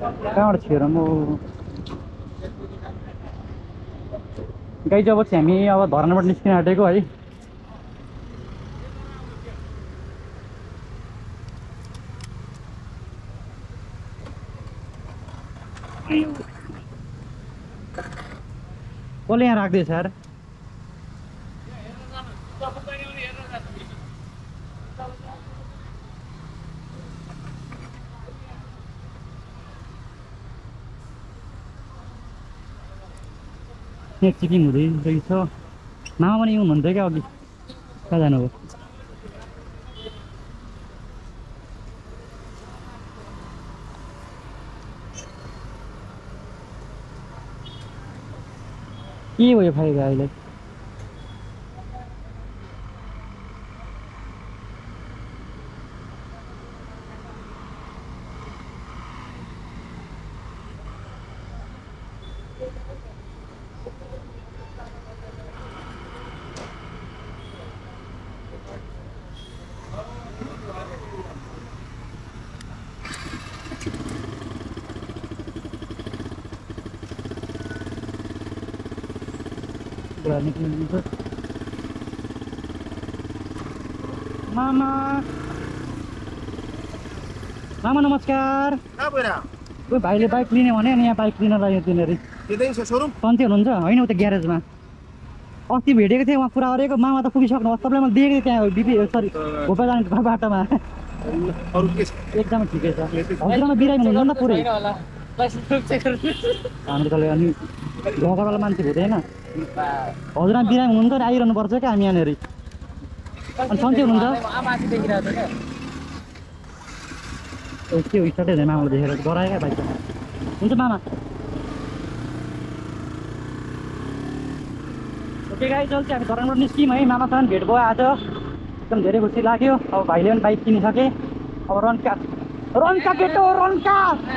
कहाँबाट छिर म गाई जब चाहिँ हामी अब धरानबाट निस्किन आँटेको है। कसले यहाँ राख्दैछ यार? एक चिकिङ हुँदैछ। मामा पनि हुनुहुन्थ्यो क्या अघि, कहाँ जानुभयो? के भयो फाइदा अहिले? मामा मामा नमस्कार। कोही भाइले बाइक लिने भने अनि यहाँ बाइक लिन लाग्यो तिनीहरू। सन्चै हुनुहुन्छ? होइन उता ग्यारेजमा अस्ति भेटेको थिएँ, उहाँ कुरा गरेको। मामा त पुगिसक्नु होस्, तपाईँलाई मैले देखेको त्यहाँ बिपी सरी घोपा जाने बाटोमा। एकदमै ठिकै छ। हजुरमा बिरामी हुनुहुन्छ नि त पुरै? हाम्रो तले अनि घरवाला मान्छे हुँदैन। हजुरमा बिरामी हुनुहुन्छ नि, आइरहनु पर्छ क्या हामी यहाँनिर। अनि सन्चै हुनुहुन्छ? के हो स्टार्टै हुँदैन मामाले देखेर डरायो क्या बाइक। हुन्छ मामा। ओके गाइस, चल चाहिँ हामी धरानबाट निस्क्यौँ है। मामासँग भेट भयो आज, एकदम धेरै खुसी लाग्यो। अब भाइले पनि बाइक किनिसके। अब रन्का केटो रन्का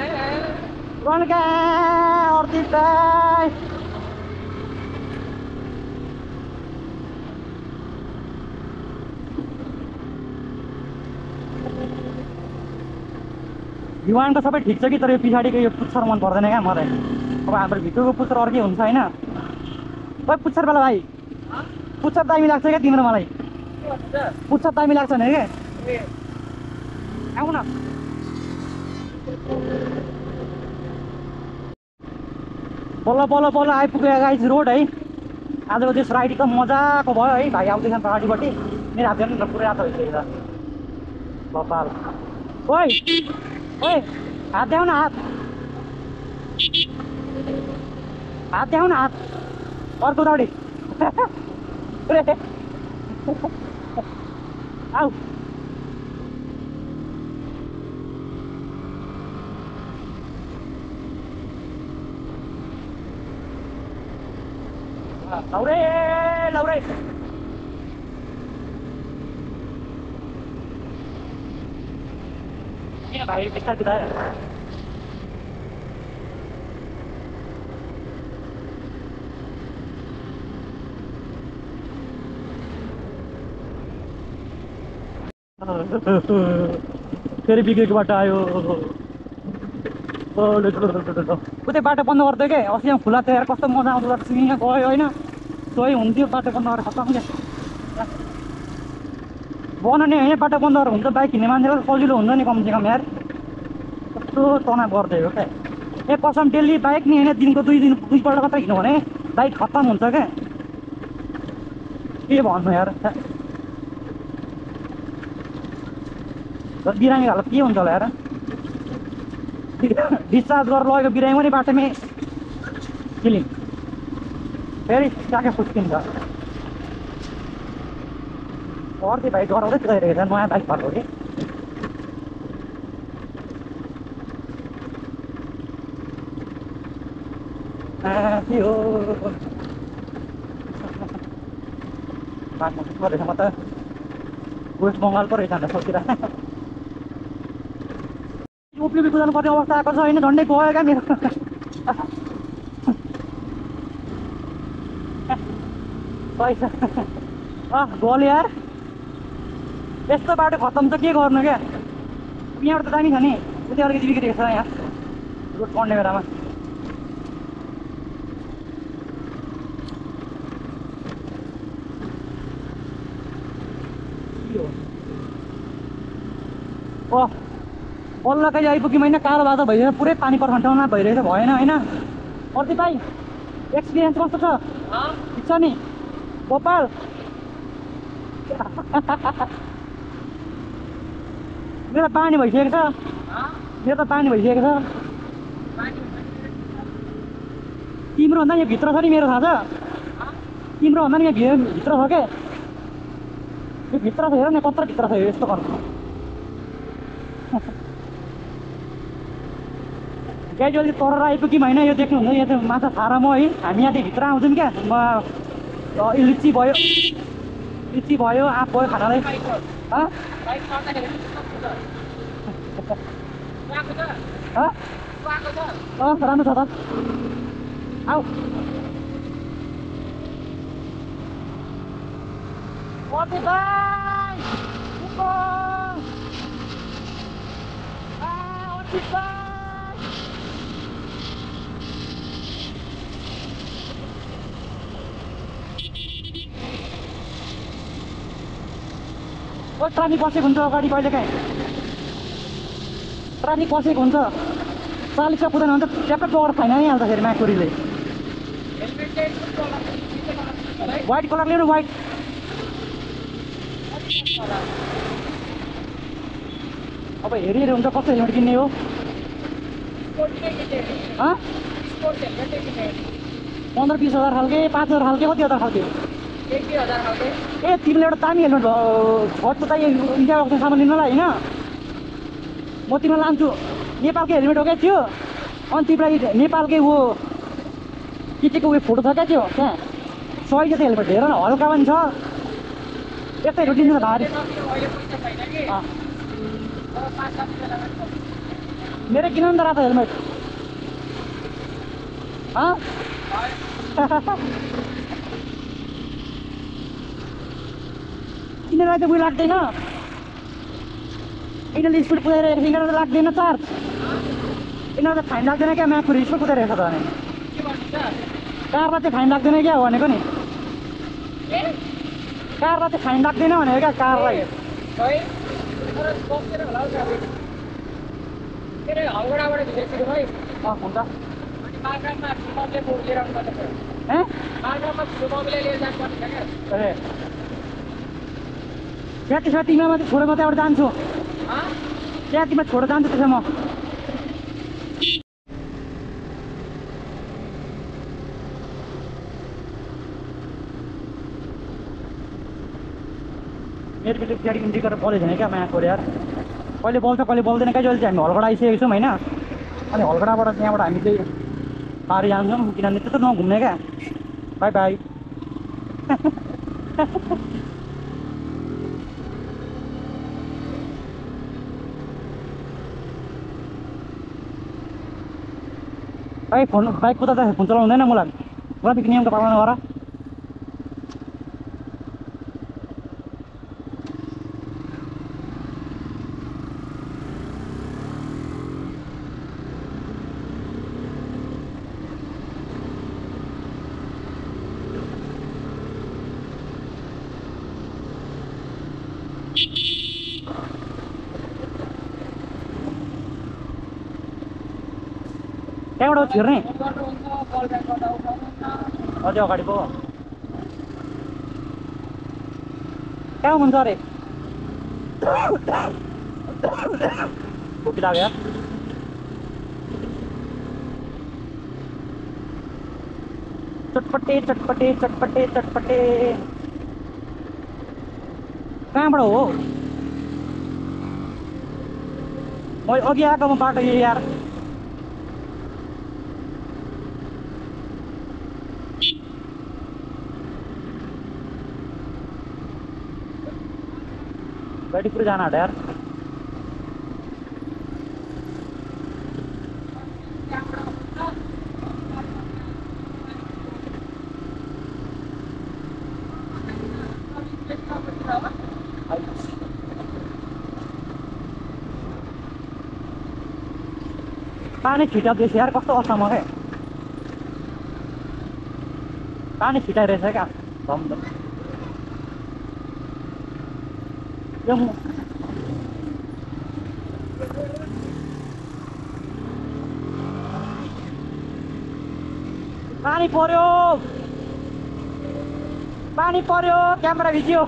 अर्जित दाइ युवान त सबै ठिक छ कि, तर यो पछाडिको यो पुच्छर मन पर्दैन क्या मलाई। अब हाम्रो भित्रको पुच्छर अर्कै हुन्छ होइन? ओइ पुच्छर बेला भाइ, पुच्छर दामी लाग्छ क्या तिम्रो? मलाई पुच्छर दामी लाग्छ नि क्या? आऊ न। बल्ल आइपुग्यो गाइस रोड है। आजको त्यस राइड एकदम मजाको भयो है। भाइ आउँदैछ पछाडिपट्टि, मेरो हात हेर्नु न पुरै रातो भइसकेको छ। बपाल ओइ हात देखाउ न, हात देखाउ न, हात अर्को दौडी। आऊ लौरे भाइ बिस्तारै बिस्तारै। फेरि बिग्रेको बाटो आयो। उतै बाटो बन्द गर्थ्यो क्या अस्ति, यहाँ खुला थियो यार, कस्तो मजा आउँदो रहेछ। यहाँ गयो होइन, सोही हुन्थ्यो। बाटो बन्द गरेर खत्तम क्या बनाउने होइन। बाटो बन्द गरेर हुन्छ, बाइक हिँड्ने मान्छेलाई सजिलो हुन्छ नि कमसेकम यार। कस्तो तनाव गर्दै हो क्या। ए कसम डेली बाइक नि होइन, दिनको दुईपल्ट मात्रै हिँड्यो भने बाइक खत्तम हुन्छ क्या। के भन्नु यार, बिरामी हालत के हुन्छ होला यार। डिस्चार्ज गरेर लगेको बिरामी पनि बाटोमै किलिङ, फेरि ट्याक्कै फुस्किन्छ। अर्कै भाइ डराउँदै गइरहेको छ, नयाँ बाइक भएको कि। के हो बाटो गरेछ, म त वेस्ट बङ्गाल पो रहेछ भनेर सोचिरहेको। उप्लिपी कुदाउनु पर्ने अवस्था आएको छ होइन, झन्डै गयो क्या मेरो। पैसा गल्यो यार, यस्तो बाटो खत्तम त के गर्नु क्या। यहाँबाट त दामी छ नि, उति अलिकति बिग्रेको छ यहाँ। रोड पढ्ने बेलामा ओ बल्ल कहिले आइपुग्यौँ होइन कालो बाटो भइरहेछ पुरै पानी पर्खाने ठाउँमा भइरहेछ भएन होइन प्रदीप भाइ एक्सपिरियन्स कस्तो छ ठिक छ नि गोपाल मेरो त पानी भइसकेको छ मेरो त पानी भइसकेको छ तिम्रो भन्दा यहाँ भित्र छ नि मेरो थाहा छ तिम्रो भन्दा नि यहाँ भित्र छ के यो भित्र छ हेर न कत्रो भित्र छ यस्तो गर्नु ग्याजुअली तरेर आइपुग्यौँ होइन यो देख्नुहुन्छ यहाँ चाहिँ माछा छाएर म है हामी यहाँदेखि भित्र आउँछौँ क्या म लिची भयो आँप भयो खानालाई राम्रो छ त आऊ ट्राफिक बसेको हुन्छ अगाडि कहिले काहीँ ट्राफिक बसेको हुन्छ 40 कुदैन भने त ट्याक्कै पवर छैन नि हाल्दाखेरि म्याकुरीले व्हाइट कलर लिनु व्हाइट अब हेरी हेरी हुन्छ कस्तो हेलमेट किन्ने हो 15-20 हजार खालके 5 हजार खालके कति हजार खालके ए तिमीले एउटा दामी हेलमेट घरको चाहिँ इन्डिया आएको सामान लिनलाई होइन म तिमीलाई लान्छु नेपालकै हेलमेट हो क्या त्यो अनि तिमीलाई नेपालकै वो केटीको उयो फोटो छ क्या त्यो त्यहाँ 100 जति हेलमेट हेर न हल्का पनि छ यस्तै हेलमेट लिन्छ भारी मेरो किन नि त रातो हेलमेट यिनीहरूलाई त उयो लाग्दैन यिनीहरूले स्पिड कुदाइरहेको छ यिनीहरूलाई त लाग्दैन चार्ज यिनीहरूलाई त फाइन लाग्दैन क्या म्याकुरी स्पिड कुदाइरहेको छ त भने कारलाई चाहिँ फाइन लाग्दैन क्या भनेको नि कारलाई चाहिँ फाइन लाग्दैन भनेको क्या कारलाई त्यहाँ त्यसमा तिमीलाई मात्रै छोडेर म त्यहाँबाट जान्छु त्यहाँ तिमीलाई छोडेर जान्छु त्यसो म मेरो पिछले गाडी इन्ट्री गरेर बोलेको छैन क्या माया खोरे यार कहिले बोल्छ कहिले बोल्दैन क्या जहिले चाहिँ हामी हलगडा आइसकेको छौँ होइन अनि हलगडाबाट त्यहाँबाट हामी चाहिँ पारी जान्छौँ किनभने त्यस्तो नघुम्ने क्या बाई बाई बाइक कुदाउँदा फोन चलाउँदैन मलाई ट्राफिक नियमको पालन गर त्यहाँबाट छिर्ने अझै अगाडि पो कहाँ हुन्छ अरे खोकी लाग्यो चटपटे चटपटे चटपटे चटपटे कहाँबाट हो मैले अघि आएको म बाटो यार गाड़ी पूरे जाना है यार पानी छिटाउँदैछ यार, कस्तो असम्म के पानी छिटाइरहेछ क्या धमधम। पानी पर्यो क्यामेरा भिज्यो।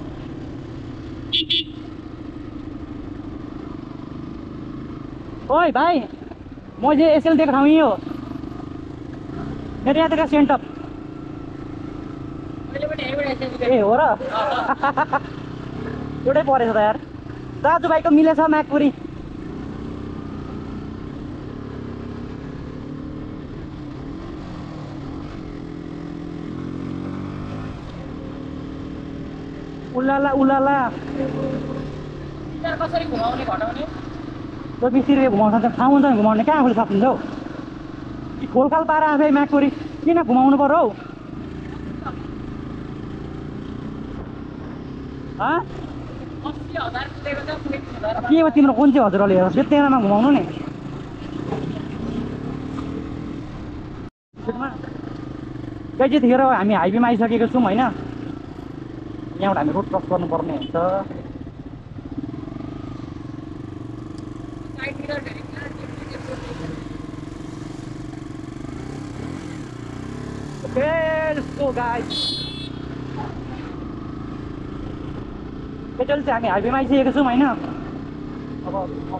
ओइ भाइ, मैले यसैले दिएको ठाउँ यो मेरो यहाँ त सेन्टअप ए हो र एउटै परेछ त यार। दाजुभाइको मिलेछ म्याकपुरी। उलाला उलाला कसरी घुमाउने घटाउने त 20 रुपियाँ घुमाउनु सक्छ। ठाउँ हुन्छ घुमाउने कहाँ आफूले सकिन्छ हौ। खोलखाल पाएर आफै म्याकपुरी किन घुमाउनु पर्यो हौ। के हो तिम्रो कुन चाहिँ हजुरले हेर बेतेनामा घुमाउनु नि। कहिले त्यतिखेर हामी हाइवेमा आइसकेको छौँ होइन। यहाँबाट हामी रोड क्रस गर्नुपर्ने हुन्छ। चाहिँ हामी हाइवेमा आइसकेको छौँ होइन। अब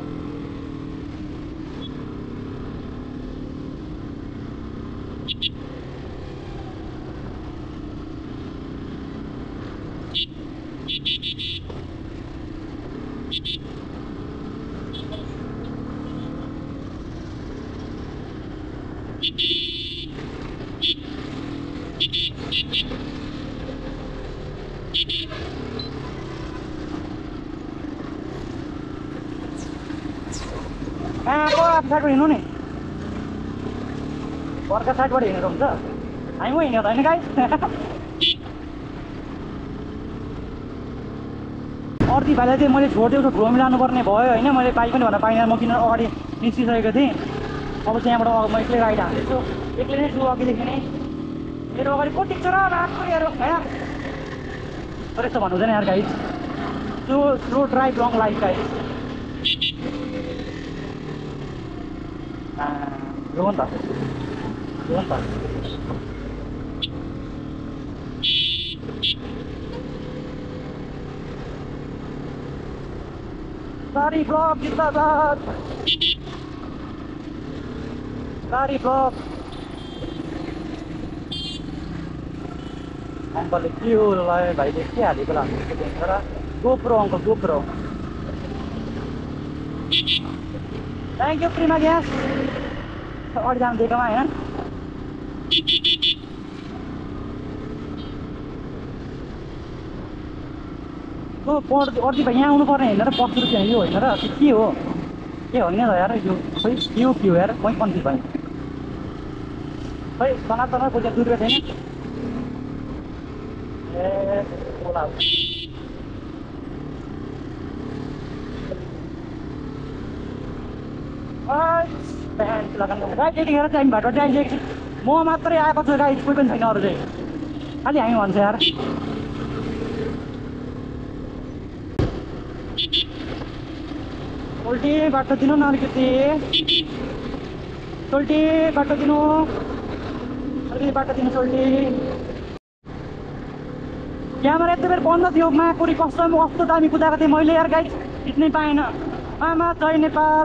कहाँको साइडबाट हिँड्नु नि, अर्का साइडबाट हिँडेर हुन्छ। हामी हिँड्यो त होइन गाइस। अर्दी भाइलाई चाहिँ मैले छोडिदिएको ठुलो मिलाउनुपर्ने भयो होइन। मैले बाइक पनि भन्न पाइनँ, म किन अगाडि निस्किसकेको थिएँ। अब चाहिँ यहाँबाट म एक्लै राइड हाल्दैछु, एक्लै नै छु अघिदेखि नै। मेरो अगाडि को टिक्छ र रातको होइन। तर यस्तो भन्नु हुँदैन यार guys, slow drive long life guys. हो नि त गाडी ब्लक जिन्दाबाद, गाडी ब्लक। अङ्कलले के हो भाइले के हालेको होला र GoPro uncle GoPro. Thank you Prima ग्यास अगाडि जानु दिएकोमा होइन। अर्दी भाइ यहाँ आउनुपर्ने होइन र 5 रुपियाँ यो होइन र के हो के होइन त यार। यो खोइ के हो यार, मै कन्फ्युज भयो। खै सनातन पैसा 2 रुपियाँ छैन। ए ओला त्यतिखेर चाहिँ हामी भाटो आइसकेको छु। म मात्रै आएको छु गाइस, कोही पनि छैन अरू चाहिँ, खालि हामी भन्छ यार। उल्टी बाटो दिनु न अलिकति, सोल्टी बाटो दिनु, अलिकति बाटो दिनु सोल्टी। क्यामेरा यति बेर बन्द थियो, माकुरी कस्तो दामी कुदाएको थिएँ मैले यार गाइस, खिच्नै पाएन। मामा जय नेपाल,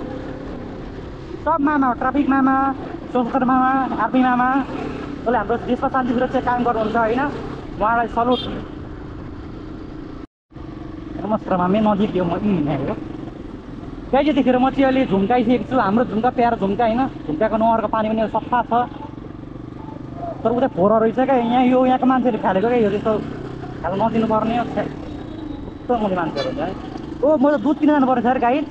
सब मामा हो, ट्राफिक मामा, सशस्त्र मामा, आर्मी मामा, उसले हाम्रो देशमा शान्ति सुरक्षा काम गर्नुहुन्छ होइन। उहाँलाई सल्युट। नमस्कार मामे, नजिक यो म हिँडेको गाई। त्यतिखेर म चाहिँ अहिले झुम्काइसकेको छु। हाम्रो झुम्का प्यारो झुम्का होइन। झुम्काको नहरको पानी पनि सफा छ, तर उता फोहोर रहेछ क्या। यहाँ यहाँको मान्छेले फालेको क्या, यो त्यस्तो खानु नदिनुपर्ने कस्तो मैले मान्छेहरू हुन्छ है। ओ म त दुध किन जानु पर्छ यार गाई।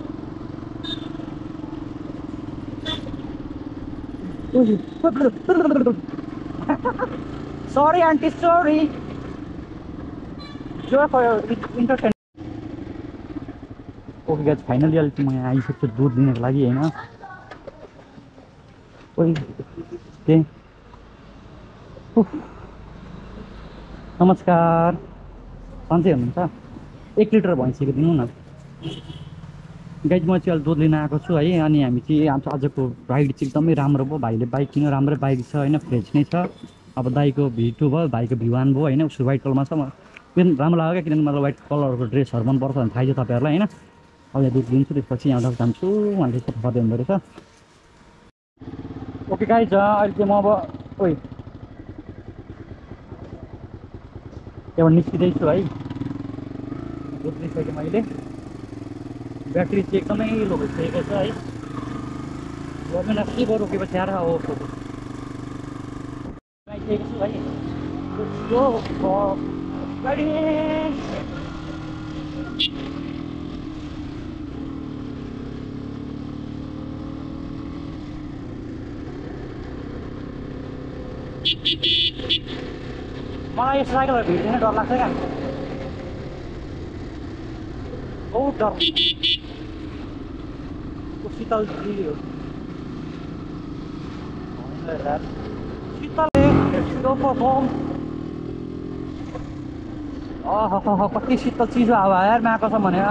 सरी आन्टी सरी, जो इन्टरटेन। ओके गाइस, फाइनली अहिले म यहाँ आइसक्छु दुध दिनको लागि होइन। ओइ त्यही उफ, नमस्कार सन्चै हुनुहुन्छ? 1 लिटर भइसक्यो दिनु न। गाइज म चाहिँ अहिले दुध लिन आएको छु है। अनि हामी चाहिँ आजको राइड चाहिँ एकदमै राम्रो भयो। भाइले बाइक किन्यो, राम्रै बाइक छ होइन, फ्रेस नै छ। अब दाइको V2 भयो, भाइको V1 भयो होइन। उसको वाइट कलरमा छ। किन राम्रो लाग्यो क्या, किनभने मलाई वाइट कलरको ड्रेसहरू मनपर्छ भने थाहा छ तपाईँहरूलाई होइन। अब यहाँ दुध लिन्छु, त्यसपछि यहाँ जान्छु उहाँले यस्तो गर्दै हुँदो रहेछ। ओके गाइज अहिले चाहिँ म अब ओइ त्यहाँबाट निस्किँदैछु है। दुध लिइसकेँ मैले। ब्याट्री चाहिँ एकदमै लो भइसकेको छ है। गभर्मेन्ट के गरौँ रोकेपछि आएर हो आइसकेको छु है। गाडी मलाई यो साइकलहरू भिड्दैन, डर लाग्छ क्या, बहुत डर। शीतल कति शीतल चिसो हावा यारमा आएको छ भने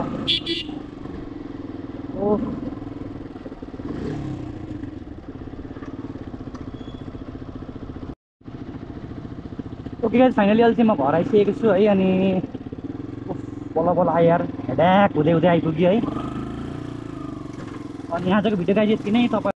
ओके गाइज फाइनली अहिले चाहिँ म घर आइसकेको छु है। अनि बल्ल बल्ल आयो यार, हेड्याक हुँदै हुँदै आइपुग्यो है। अनि आजको भिडियो गाइज यति नै। तपाईँ